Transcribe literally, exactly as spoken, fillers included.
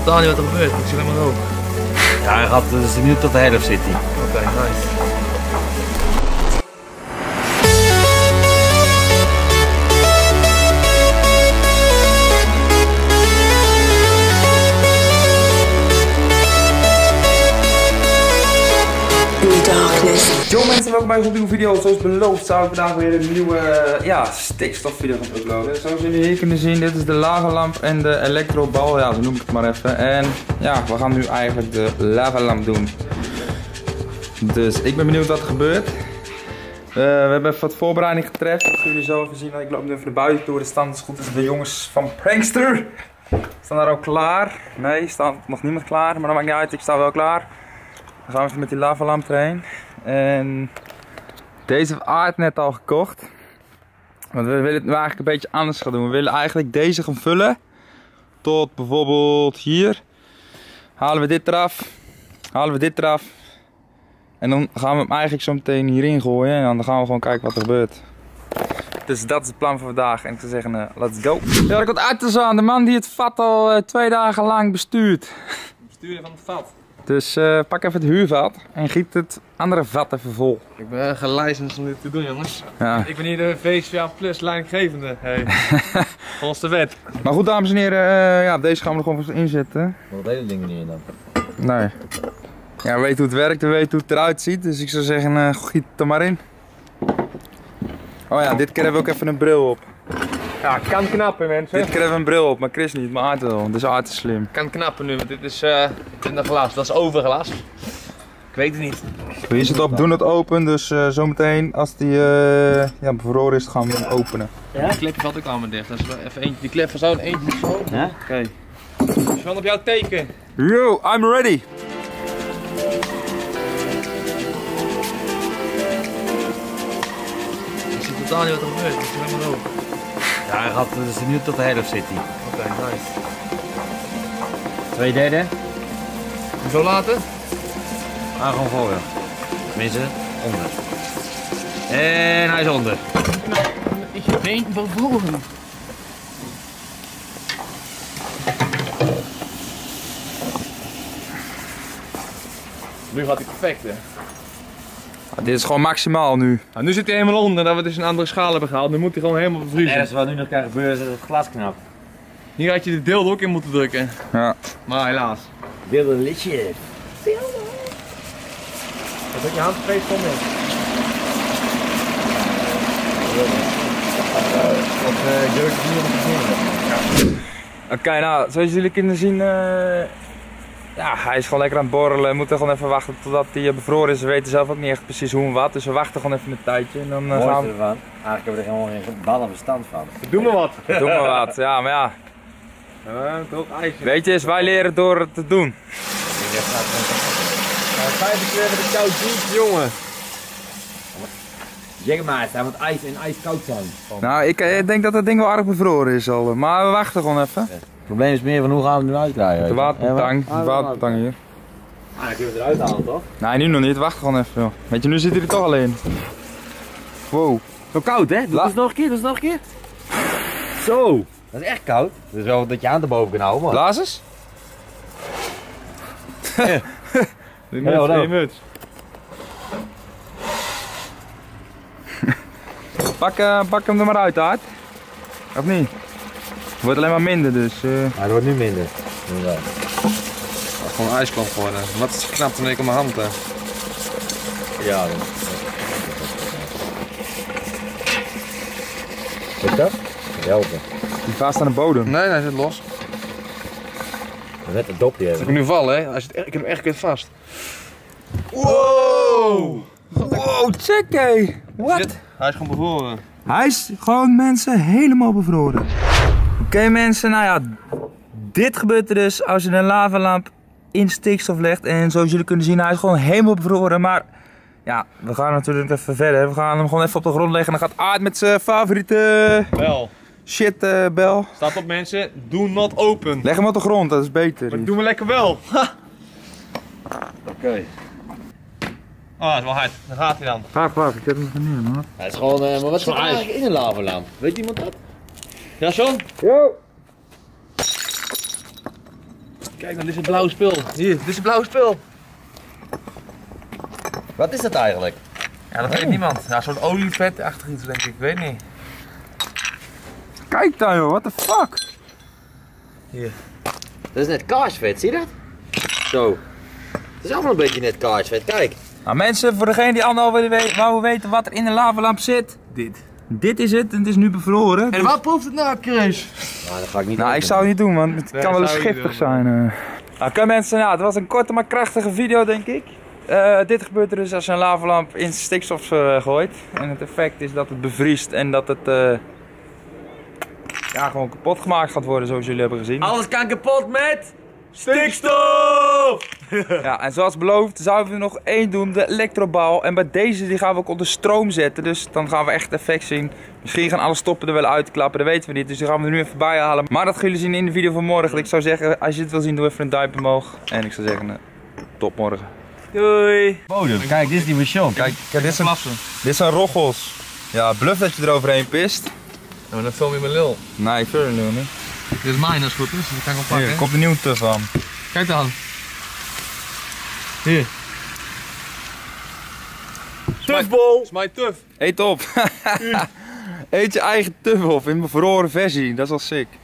totaal niet wat er gebeurt, ik zie alleen maar rook. Ja, hij gaat dus nu tot de helft zit hij. Oké, okay, nice. Yo mensen, welkom bij een nieuwe video. Zoals beloofd zou ik vandaag weer een nieuwe uh, ja, stikstofvideo gaan uploaden. Zoals jullie hier kunnen zien, dit is de lavalamp en de elektrobal. Ja, zo noem ik het maar even. En ja, we gaan nu eigenlijk de lavalamp doen. Dus ik ben benieuwd wat er gebeurt. Uh, we hebben even wat voorbereiding getreft. Zoals jullie zo even zien, ik loop nu even naar buiten toe. Er staan dus goed is de jongens van Prankster. Staan daar ook klaar. Nee, staat nog niemand klaar, maar dat maakt niet uit, ik sta wel klaar. Dan gaan we even met die lavalamp erheen. En deze heeft Aard net al gekocht. Want we willen het nu eigenlijk een beetje anders gaan doen. We willen eigenlijk deze gaan vullen. Tot bijvoorbeeld hier. Halen we dit eraf. Halen we dit eraf. En dan gaan we hem eigenlijk zo meteen hierin gooien. En dan gaan we gewoon kijken wat er gebeurt. Dus dat is het plan voor vandaag. En ik zou zeggen, uh, let's go. Ja, ik had uit aan de man die het vat al uh, twee dagen lang bestuurt. Bestuurder van het vat. Dus uh, pak even het huurvat en giet het andere vat even vol. Ik ben gelicensed om dit te doen, jongens. Ja. Ik ben hier de V C A Plus leidinggevende. Hey. Volgens de wet. Maar goed, dames en heren, uh, ja, deze gaan we er gewoon vast inzetten. Wat hele dingen niet in dan? Nee. Ja, we weten hoe het werkt, we weten hoe het eruit ziet. Dus ik zou zeggen, uh, giet het er maar in. Oh ja, dit keer hebben we ook even een bril op. Ja, kan knappen, mensen. Dit keer hebben we een bril op, maar Chris niet, maar Aart wel. Dus Aart is slim. Kan knappen nu, want dit is, uh, dit is een glas. Dat is overglas. Ik weet het niet. Hier zit op, doen het open, dus uh, zometeen als die uh, ja, bevroren is, gaan we hem openen. Ja? Die klep valt ook allemaal dicht. Dat is wel even eentje. Die klep van zo en eentje zo. Ja? Oké. Okay. Dus van op jouw teken. Yo, I'm ready! Ik zie totaal niet wat er gebeurt, ik zie alleen maar rook. Ja, hij gaat dus nu tot de helft zit hij. Oké, okay, nice. Twee derde. Hoezo later? Ah, gewoon voor. Tenminste, onder. En hij is onder. Is je been bevroren? Nu gaat hij perfect, hè? Ah, dit is gewoon maximaal nu. Nou, nu zit hij helemaal onder, dat we dus een andere schaal hebben gehaald. Nu moet hij gewoon helemaal bevriezen. En wat nu nog kan gebeuren is dat het glas knapt. Hier had je de dildo ook in moeten drukken. Ja. Maar helaas. Wilde een liedje. Wat heb je handgeveegd van me? Wat uh, jeugd is niet om te zien. Oké, okay, nou, zoals jullie kunnen zien, uh, ja, hij is gewoon lekker aan het borrelen. We moeten gewoon even wachten totdat hij bevroren is. We weten zelf ook niet echt precies hoe en wat, dus we wachten gewoon even een tijdje. En dan uh, gaan we... ervan, eigenlijk hebben we er helemaal geen ballen verstand van. Doe maar wat. Doe maar wat, ja, maar ja. Uh, toch ijsje. Weet je, eens, wij leren door het te doen. vijfentwintig de koud ziet, jongen. Zeg maar, hij moet ijs en ijskoud zijn. Nou, ik, ik denk dat het ding wel aardig bevroren is al, maar we wachten gewoon even. Het probleem is meer van hoe gaan we het nu uitkrijgen. De watertang, de watertang hier. Ah, dan kunnen we het eruit halen toch? Nee, nu nog niet, wacht gewoon even joh. Weet je, nu zit hij er toch alleen. Wow. Zo koud hè? Doe het nog een keer, doe het nog een keer. Zo, dat is echt koud. Dus wel dat je aan de boven kan houden. Maar... Blaas eens. Die muts, die muts. Pak, uh, pak hem er maar uit, Aard. Of niet? Het wordt alleen maar minder, dus... Uh... Ja, het wordt nu minder. Ja. Gewoon ijsklomp geworden. Wat is knapt en ik op mijn hand. Hè. Ja, dat is dat? Helpen. Die vast aan de bodem. Nee, hij zit los. Net een dopje hebben. Als ik nu val, hè? Hij zit, ik heb hem echt een keer vast. Wow! Wow, check hé! Wat? Hij is gewoon bevroren. Hij is gewoon mensen helemaal bevroren. Oké okay, mensen, nou ja, dit gebeurt er dus als je een lavalamp in stikstof legt. En zoals jullie kunnen zien, hij is gewoon helemaal bevroren. Maar ja, we gaan natuurlijk even verder. We gaan hem gewoon even op de grond leggen en dan gaat Aard met zijn favoriete Bel. shit uh, bel. Staat op mensen, do not open. Leg hem op de grond, dat is beter. Maar doen we lekker wel. Oké. Okay. Oh, dat is wel hard. Daar gaat hij dan. Vaak, vaak, ik heb hem nog neer, man. Het is gewoon, uh, maar wat zit er eigenlijk in een lavalamp? Weet iemand dat? Ja, John? Yo! Kijk, dan is het blauwe spul. Hier, dit is het blauwe spul. Wat is dat eigenlijk? Ja, dat weet niemand. Ja, een soort olievetachtig iets denk ik, ik weet niet. Kijk daar joh, what the fuck? Hier. Dat is net kaarsvet, zie je dat? Zo. Het is allemaal een beetje net kaarsvet, kijk. Nou mensen, voor degene die allemaal wou weten wat er in de lavalamp zit. Dit. Dit is het en het is nu bevroren. En wat proeft het nou, Chris? Nou, dat ga ik niet Nou, doen. ik zou het niet doen, want het Nee, kan wel eens zou ik niet giftig doen, zijn. Uh. Nou, oké mensen, nou, het was een korte maar krachtige video, denk ik. Uh, dit gebeurt er dus als je een lavalamp in stikstof uh, gooit. En het effect is dat het bevriest en dat het uh, ja, gewoon kapot gemaakt gaat worden, zoals jullie hebben gezien. Alles kan kapot met stikstof! Ja, en zoals beloofd zouden we nog één doen, de elektrobal. En bij deze die gaan we ook onder stroom zetten, dus dan gaan we echt het effect zien. Misschien gaan alle stoppen er wel uitklappen, dat weten we niet. Dus die gaan we er nu even bij halen. Maar dat gaan jullie zien in de video van morgen. Ik zou zeggen, als je het wil zien, doe even een duimpje omhoog. En ik zou zeggen, uh, tot morgen. Doei! Bodem, kijk, dit is die machine. Kijk, kijk dit, zijn, dit zijn roggels. Ja, bluff dat je eroverheen pist. Ja, maar dat film je mijn lul. Nee, ik wil het niet. Dit is mijn als het goed is, dus dat kan ik wel pakken. Hier, er komt een nieuwe tuf aan. Kijk dan. Hier. Tufbol! Dat is mijn tuf. Eet op. Eet je eigen tuf op in bevroren versie, dat is wel sick.